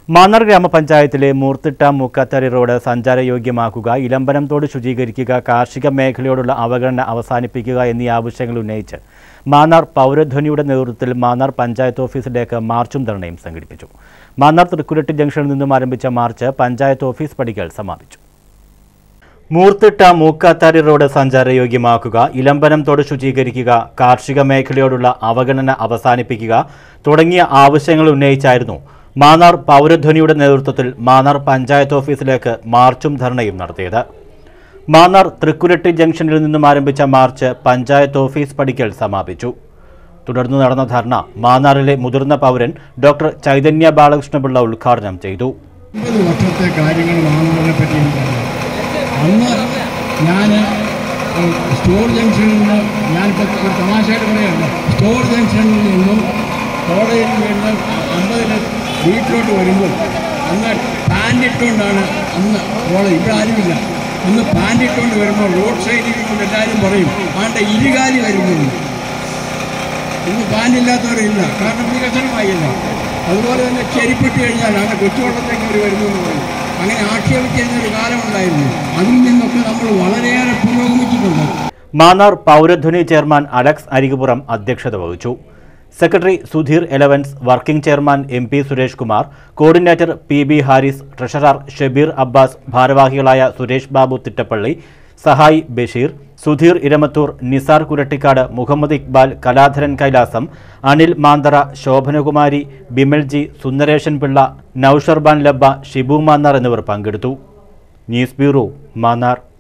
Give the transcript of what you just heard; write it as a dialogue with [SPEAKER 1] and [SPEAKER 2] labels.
[SPEAKER 1] മാന്നാർ ഗ്രാമപഞ്ചായത്തിലെ മൂർത്തിട്ട മൂക്കാത്തറി റോഡ് സഞ്ചാരയോഗ്യമാക്കുക, ഇലമ്പനം തോട് ശുചീകരിക്കുക, കാർഷിക മേഖലയോടുള്ള അവഗണന അവസാനിപ്പിക്കുക എന്നീ ആവശ്യങ്ങൾ ഉന്നയിച്ച് മാന്നാർ പൗരധ്വനിയുടെ നേതൃത്വത്തിൽ മാന്നാർ പഞ്ചായത്ത് ഓഫീസിലേക്ക് മാർച്ചും ധർണയും സംഘടിപ്പിച്ചു. മാന്നാർ തൃക്കുരട്ടി ജംഗ്ഷനിൽ നിന്നും ആരംഭിച്ച മാർച്ച് പഞ്ചായത്ത് ഓഫീസ് പടിക്കൽ സമാപിച്ചു. മൂർത്തിട്ട മൂക്കാത്തറി റോഡ് സഞ്ചാരയോഗ്യമാക്കുക, ഇലമ്പനം തോട് ശുചീകരിക്കുക, കാർഷിക മേഖലയോടുള്ള അവഗണന അവസാനിപ്പിക്കുക തുടങ്ങിയ ആവശ്യങ്ങൾ ഉന്നയിച്ചായിരുന്നു മാന്നാർ പൗരധ്വനിയുടെ നേതൃത്വത്തിൽ മാന്നാർ പഞ്ചായത്ത് ഓഫീസിലേക്ക് മാർച്ചും ധർണയും നടത്തിയത്. മാന്നാർ തൃക്കുരട്ടി ജംഗ്ഷനിൽ നിന്നും ആരംഭിച്ച മാർച്ച് പഞ്ചായത്ത് ഓഫീസ് പടിക്കൽ സമാപിച്ചു. തുടർന്ന് നടന്ന ധർണ മാന്നാറിലെ മുതിർന്ന പൗരൻ ഡോക്ടർ ചൈതന്യ ബാലകൃഷ്ണപിള്ള ഉദ്ഘാടനം ചെയ്തു.
[SPEAKER 2] വർഷത്തെ കാര്യങ്ങൾ മാന്നാറിനെ പറ്റി അന്ന് ഞാൻ സ്റ്റോർ ജംഗ്ഷനിൽ നിന്ന് ഞാനിപ്പോൾ ഒരു തമാശയായിട്ട് പറയുകയാണ്. സ്റ്റോർ ജംഗ്ഷനിൽ നിന്നും കോളേജിൽ നിന്ന് 50 വീട്ടിലോട്ട് വരുമ്പോൾ അന്ന് പാൻറ്റിട്ടുകൊണ്ടാണ് അന്ന് കോളേജ്, ഇവിടെ ആരുമില്ല. അന്ന് പാൻറ്റിട്ടുകൊണ്ട് വരുമ്പോൾ റോഡ് സൈഡിൽ കൊണ്ട് എല്ലാവരും പറയും ആണ്ട് ഇരുകാലി വരുന്നു. ഇന്ന് പാൻറ്റില്ലാത്തവരില്ല, കാരണം വികസനമായില്ല. അതുപോലെ തന്നെ ചെരിപ്പിട്ട് കഴിഞ്ഞാൽ അങ്ങനെ കൊച്ചുവെള്ളത്തേക്ക് അവർ വരുന്നു എന്ന് പറയും. അങ്ങനെ ആക്ഷേപിക്കുന്നൊരു കാലമുണ്ടായിരുന്നു. അതിൽ നിന്നൊക്കെ നമ്മൾ വളരെയേറെ പുരോഗമിച്ചിട്ടുണ്ട്.
[SPEAKER 1] മാന്നാർ പൗരധ്വനി ചെയർമാൻ അലക്സ് അരികുപുറം അധ്യക്ഷത വഹിച്ചു. സെക്രട്ടറി സുധീർ എലവൻസ്, working chairman MP Suresh Kumar, coordinator PB Haris, treasurer Shabeer Abbas, ഭാരവാഹികളായ സുരേഷ് ബാബു തിട്ടപ്പള്ളി, സഹായി ബഷീർ, സുധീർ ഇരമത്തൂർ, നിസാർ കുരട്ടിക്കാട്, മുഹമ്മദ് ഇക്ബാൽ, കലാധരൻ കൈലാസം, അനിൽ മാന്തറ, ശോഭനകുമാരി, ബിമൽജി, സുന്ദരേശൻ പിള്ള, നൌഷർബാൻ ലബ്ബ, ഷിബു മാന്നാർ എന്നിവർ പങ്കെടുത്തു. News bureau, Mannar.